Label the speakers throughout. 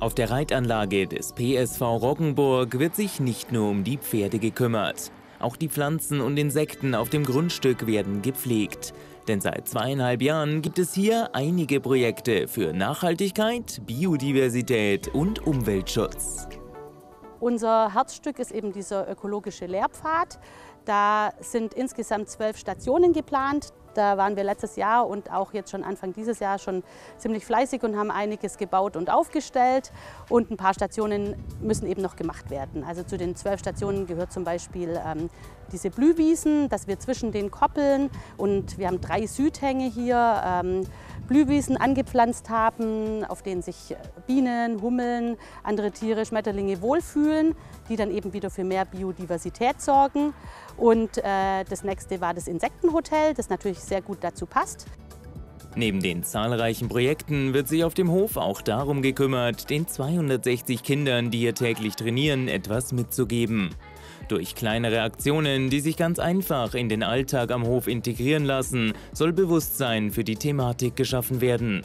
Speaker 1: Auf der Reitanlage des PSV Roggenburg wird sich nicht nur um die Pferde gekümmert. Auch die Pflanzen und Insekten auf dem Grundstück werden gepflegt. Denn seit 2,5 Jahren gibt es hier einige Projekte für Nachhaltigkeit, Biodiversität und Umweltschutz.
Speaker 2: Unser Herzstück ist eben dieser ökologische Lehrpfad. Da sind insgesamt 12 Stationen geplant. Da waren wir letztes Jahr und auch jetzt schon Anfang dieses Jahr schon ziemlich fleißig und haben einiges gebaut und aufgestellt. Und ein paar Stationen müssen eben noch gemacht werden. Also zu den 12 Stationen gehört zum Beispiel diese Blühwiesen, dass wir zwischen den Koppeln, und wir haben 3 Südhänge hier, Blühwiesen angepflanzt haben, auf denen sich Bienen, Hummeln, andere Tiere, Schmetterlinge wohlfühlen, die dann eben wieder für mehr Biodiversität sorgen. Und das nächste war das Insektenhotel, das natürlich sehr gut dazu passt.
Speaker 1: Neben den zahlreichen Projekten wird sich auf dem Hof auch darum gekümmert, den 260 Kindern, die hier täglich trainieren, etwas mitzugeben. Durch kleinere Aktionen, die sich ganz einfach in den Alltag am Hof integrieren lassen, soll Bewusstsein für die Thematik geschaffen werden.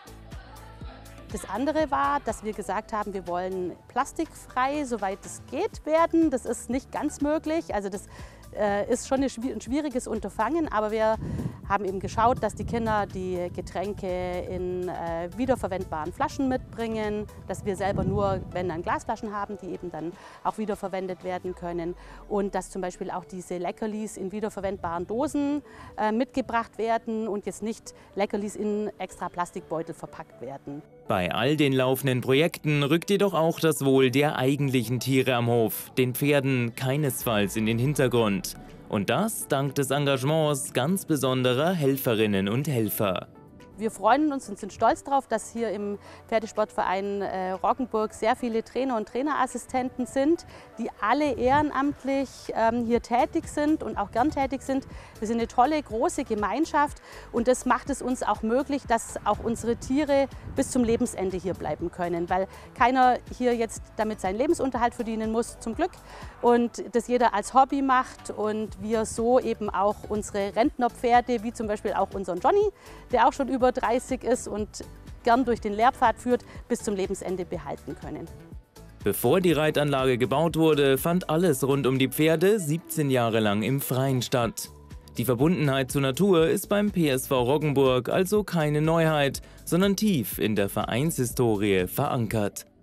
Speaker 2: Das andere war, dass wir gesagt haben, wir wollen plastikfrei, soweit es geht, werden. Das ist nicht ganz möglich. Also das ist schon ein schwieriges Unterfangen, aber wir haben eben geschaut, dass die Kinder die Getränke in wiederverwendbaren Flaschen mitbringen, dass wir selber nur, wenn dann Glasflaschen haben, die eben dann auch wiederverwendet werden können, und dass zum Beispiel auch diese Leckerlis in wiederverwendbaren Dosen mitgebracht werden und jetzt nicht Leckerlis in extra Plastikbeutel verpackt werden.
Speaker 1: Bei all den laufenden Projekten rückt jedoch auch das Wohl der eigentlichen Tiere am Hof, den Pferden, keinesfalls in den Hintergrund. Und das dank des Engagements ganz besonderer Helferinnen und Helfer.
Speaker 2: Wir freuen uns und sind stolz darauf, dass hier im Pferdesportverein Roggenburg sehr viele Trainer und Trainerassistenten sind, die alle ehrenamtlich hier tätig sind und auch gern tätig sind. Wir sind eine tolle, große Gemeinschaft, und das macht es uns auch möglich, dass auch unsere Tiere bis zum Lebensende hier bleiben können, weil keiner hier jetzt damit seinen Lebensunterhalt verdienen muss, zum Glück, und das jeder als Hobby macht, und wir so eben auch unsere Rentnerpferde, wie zum Beispiel auch unseren Johnny, der auch schon über 30 ist und gern durch den Lehrpfad führt, bis zum Lebensende behalten können.
Speaker 1: Bevor die Reitanlage gebaut wurde, fand alles rund um die Pferde 17 Jahre lang im Freien statt. Die Verbundenheit zur Natur ist beim PSV Roggenburg also keine Neuheit, sondern tief in der Vereinshistorie verankert.